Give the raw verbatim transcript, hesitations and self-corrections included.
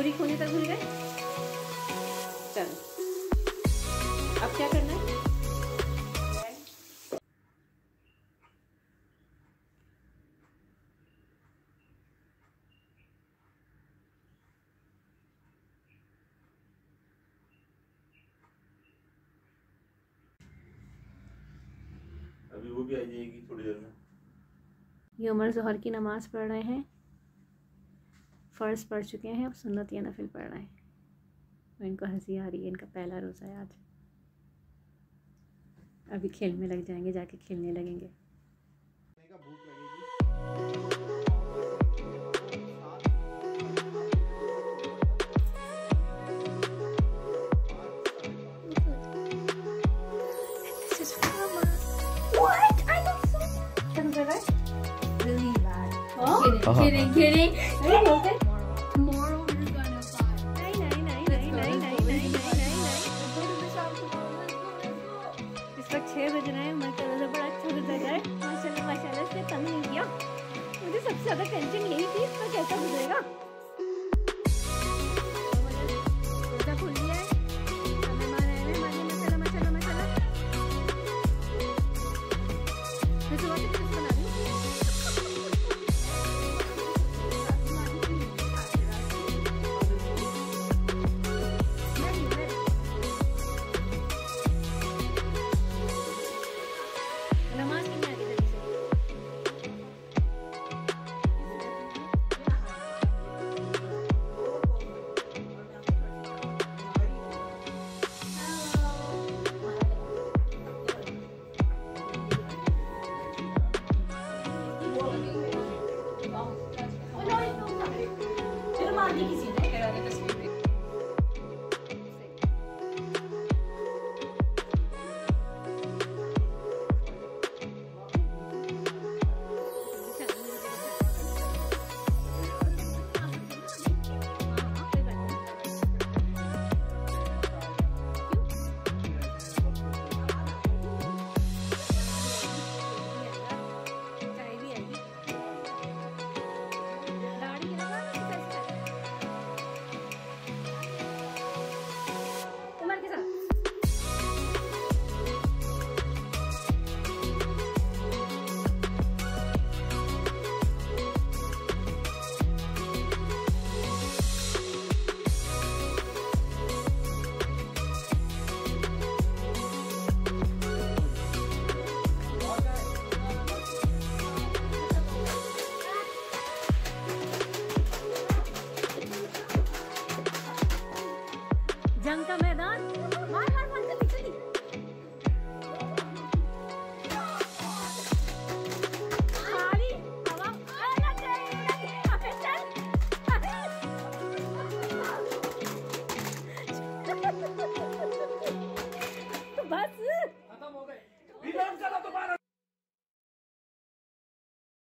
चूड़ी खोने तक भूल गए। चलो अब क्या करना है? अभी वो भी आ जाएगी थोड़ी देर में। ये उमर ज़ोहर की नमाज़ पढ़ रहे हैं, फ़र्ज पढ़ चुके हैं, अब सुन्नत या नफिल पढ़ रहे हैं। इनको हंसी आ रही है, इनका पहला रोज़ा है आज। अभी खेल में लग जाएंगे, जाके खेलने लगेंगे। Really bad. Oh? Kidding, kidding, kidding. Are you okay? Tomorrow we're gonna fly. नहीं नहीं नहीं नहीं नहीं नहीं नहीं नहीं नहीं। इस वक्त छः बज रहे हैं। माशाल्लाह से बड़ा अच्छा गुजर है। माशाल्लाह माशाल्लाह से तंग नहीं किया। मुझे सबसे ज़्यादा टेंशन यही थी इसका कैसा गुजरेगा। रोज़ा खुल गया है। मेहमान आए हैं। माशाल्लाह माशाल्लाह माशाल्लाह। मैं सुबह से कुछ बना रही हूँ। जंग का मैदान